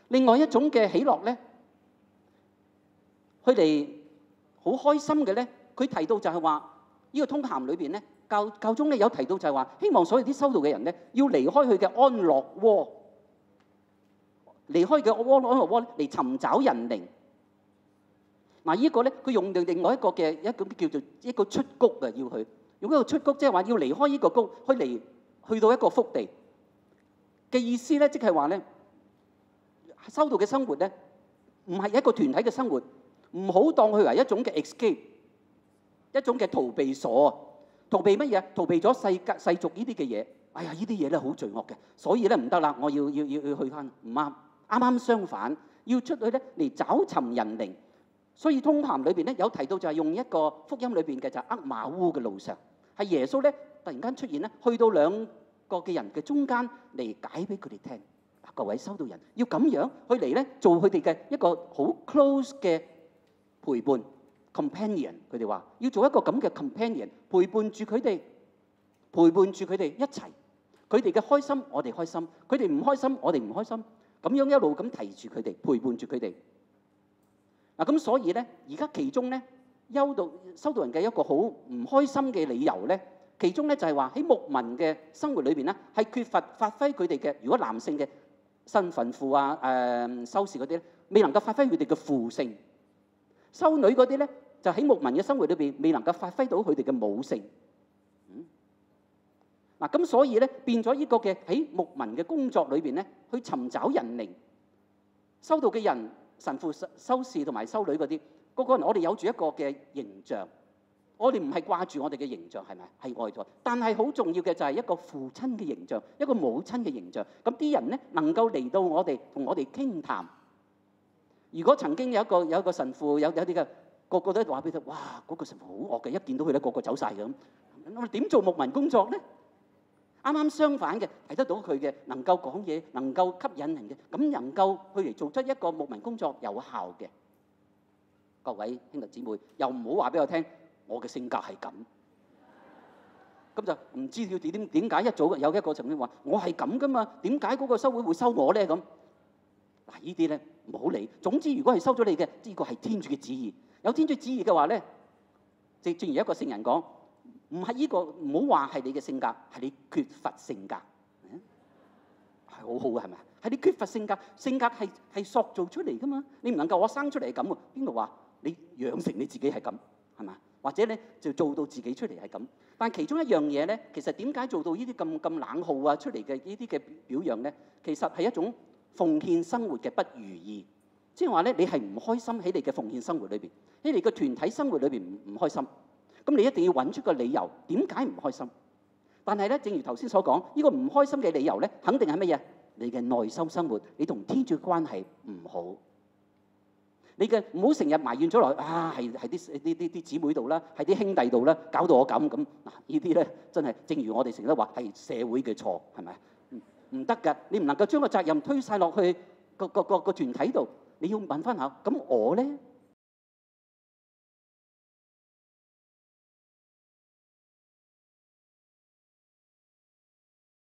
另外一種嘅喜樂咧，佢哋好開心嘅咧，佢提到就係話呢個通函裏邊咧，教宗咧有提到就係話，希望所有啲修道嘅人咧，要離開佢嘅安樂窩，離開嘅安樂窩嚟尋找人靈。嗱，呢個咧，佢用另外一個嘅一個叫做一個出谷啊，要去用一個出谷，即係話要離開呢個谷，去到一個福地嘅意思咧，即係話咧，修道嘅生活咧，唔係一個團體嘅生活，唔好當佢為一種嘅 escape， 一種嘅逃避所啊！逃避乜嘢？逃避咗世俗呢啲嘅嘢。哎呀，呢啲嘢咧好罪惡嘅，所以咧唔得啦，我要去翻，唔啱。啱啱相反，要出去咧嚟找尋人靈。所以通函裏邊咧有提到就係用一個福音裏邊嘅就係厄瑪烏嘅路上，係耶穌咧突然間出現咧，去到兩個嘅人嘅中間嚟解俾佢哋聽。各位修道人要咁樣去嚟咧做佢哋嘅一個好 close 嘅陪伴 companion， 佢哋話要做一個咁嘅 companion 陪伴住佢哋，陪伴住佢哋一齊，佢哋嘅開心我哋開心，佢哋唔開心我哋唔開心，咁樣一路咁提住佢哋，陪伴住佢哋。嗱，咁所以咧，而家其中咧，修道人嘅一個好唔開心嘅理由咧，其中咧就係話喺牧民嘅生活裏邊咧，係缺乏發揮佢哋嘅，如果男性嘅身份父啊、修士嗰啲咧，未能夠發揮佢哋嘅父性；修女嗰啲咧，就喺牧民嘅生活裏邊，未能夠發揮到佢哋嘅母性。嗱，咁所以咧，變咗呢個嘅喺牧民嘅工作裏邊咧，去尋找人靈，修道嘅人。神父、修士同埋修女嗰啲，個人我哋有住一個嘅形象，我哋唔係掛住我哋嘅形象，係咪？係外在，但係好重要嘅就係一個父親嘅形象，一個母親嘅形象。咁啲人咧能夠嚟到我哋同我哋傾談。如果曾經有一個神父有啲嘅個個都話俾佢，哇！嗰個神父好惡嘅，一見到佢咧個個走曬嘅咁。我哋點做牧民工作咧？啱啱相反嘅，睇得到佢嘅能夠講嘢，能夠吸引人嘅，咁能夠去嚟做出一個牧民工作有效嘅。各位兄弟姊妹，又唔好話俾我聽，我嘅性格係咁，咁就唔知要點解一早有一個曾經話我係咁噶嘛？點解嗰個修會會收我咧？咁嗱，呢啲咧唔好理。總之，如果係收咗你嘅，呢個係天主嘅旨意。有天主旨意嘅話咧，正如一個聖人講。唔係呢個，唔好話係你嘅性格，係你缺乏性格，係好好嘅，係咪？係你缺乏性格，性格係塑造出嚟噶嘛？你唔能夠我生出嚟係咁喎，邊度話你養成你自己係咁，係嘛？或者咧就做到自己出嚟係咁。但係其中一樣嘢咧，其實點解做到呢啲咁冷酷啊出嚟嘅呢啲嘅表揚咧？其實係一種奉獻生活嘅不如意，即係話咧你係唔開心喺你嘅奉獻生活裏邊，喺你嘅團體生活裏邊唔開心。咁你一定要揾出個理由，點解唔開心？但係咧，正如頭先所講，呢個唔開心嘅理由咧，肯定係乜嘢？你嘅內心生活，你同天主嘅關係唔好。你嘅唔好成日埋怨咗落去啊，係啲姊妹度啦，係啲兄弟度啦，搞到我咁嗱，呢啲咧真係，正如我哋成日都話係社會嘅錯，係咪？唔得㗎，你唔能夠將個責任推晒落去個團體度，你要問翻下，咁我咧？